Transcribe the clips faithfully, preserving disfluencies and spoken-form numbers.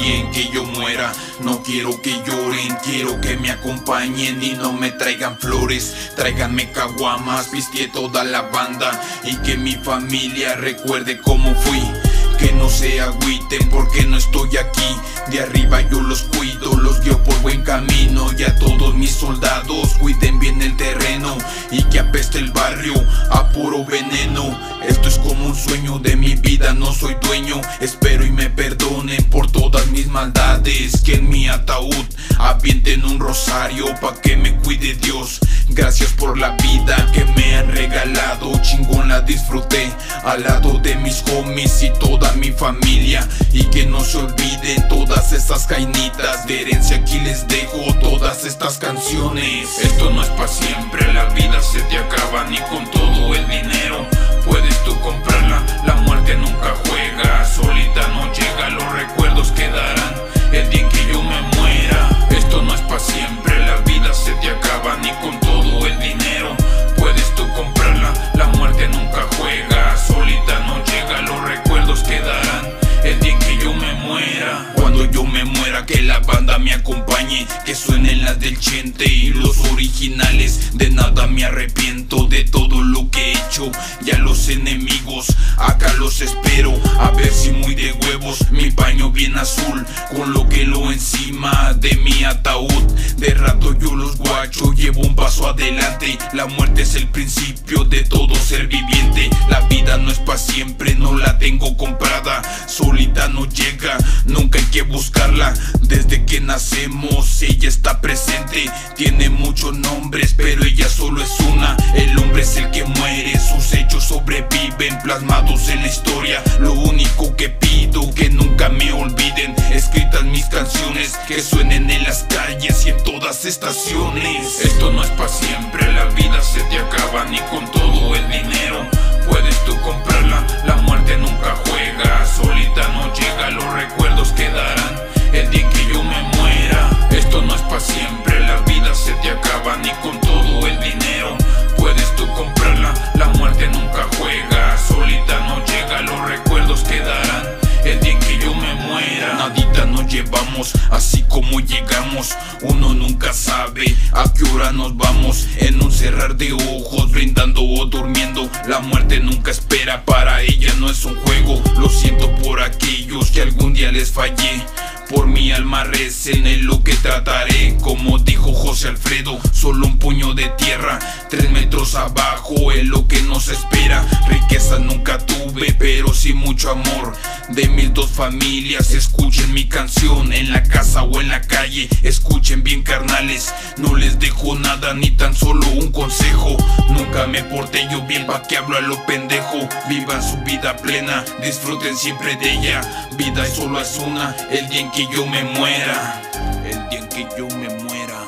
día en que yo muera. No quiero que lloren, quiero que me acompañen y no me traigan flores. Tráiganme caguamas, pistee toda la banda y que mi familia recuerde cómo fui. Que no se agüiten porque no estoy aquí. De arriba yo los cuido, los guío por buen camino. Y a todos mis soldados cuiden bien el terreno y que apeste el barrio a puro veneno. Esto es como un sueño de mi vida, no soy dueño. Espero y me perdonen por todas mis maldades. Que en mi ataúd avienten un rosario pa' que me cuide Dios. Gracias por la vida que me han regalado, chingón la disfruté al lado de mis homies y toda mi familia. Y que no se olviden todas estas cainitas de herencia, aquí les dejo todas estas canciones. Esto no es pa' siempre, la vida se te acaba, ni con todo el dinero puedes tú comprarla. La muerte nunca juega, solita no llega, los recuerdos quedarán el día en que yo me muera. Esto no es pa' siempre, la vida se te acaba, ni con todo el dinero puedes tú comprarla. La muerte nunca juega, solita no llega, los recuerdos quedarán el día en que yo me muera. Cuando yo me muera que la banda me acompañe, que suenen las del Chente y los originales. De nada me arrepiento de todo lo que he hecho, y a los enemigos acá los espero. A ver si muy de huevos mi paño bien azul, con lo que lo encima de mi ataúd. De rato yo los guacho, llevo un paso adelante. La muerte es el principio de todo ser viviente. La vida no es pa' siempre, no la tengo comprada, solita no llega, nunca hay que buscarla. Desde que nacemos ella está presente, tiene muchos nombres pero ella solo es una. El hombre es el que muere, sus hechos sobreviven plasmados en la historia. Lo único que pido que nunca me olviden, escritas mis canciones que suenen en las calles y en todas estaciones. Esto no es pa' siempre, la vida se te acaba, ni con todo el dinero puedes tú comprarla. La muerte nunca juega, solita no llega, los recuerdos quedarán el día en que yo me muera. Esto no es pa' siempre, la vida se te acaba, ni con todo el dinero puedes tú comprarla. La muerte nunca juega, solita no llega, los recuerdos quedarán el día en que yo me muera. Nadita nos llevamos, así como llegamos, uno nunca sabe a qué hora nos vamos. En un cerrar de ojos, brindando o durmiendo, la muerte nunca espera, para ella no es un juego. Lo siento por aquellos que algún día les fallé, por mi alma recen en lo que trataré. Como dijo José Alfredo, solo un puño de tierra, tres metros abajo es lo que nos espera. Riqueza nunca tuve, pero sí mucho amor de mis dos familias. Escuchen mi canción en la casa o en la calle, escuchen bien carnales, no les dejo nada ni tan solo un consejo. Nunca me porté yo bien, pa' que hablo a lo pendejo. Vivan su vida plena, disfruten siempre de ella. Vida solo es una, el día en que yo me muera, el día en que yo me muera.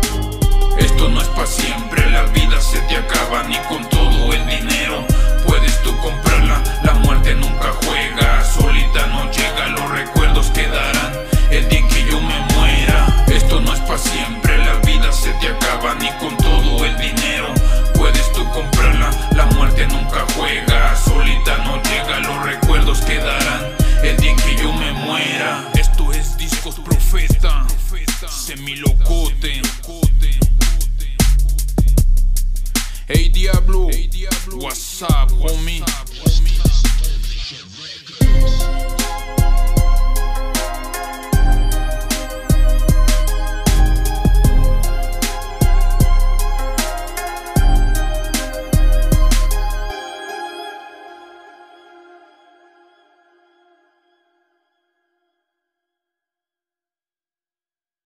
Esto no es pa' siempre, la vida se te acaba, ni con todo el dinero puedes tú comprarla. La muerte nunca juega, solita no llega, los recuerdos quedarán el día en que yo me muera. Esto no es pa' siempre, la vida se te acaba, ni con todo el dinero puedes tú comprarla. La muerte nunca juega, solita no llega, los recuerdos quedarán el día en que yo me muera. Esto es Discos Profeta, Semilocote. Hey Diablo, what's up, homie?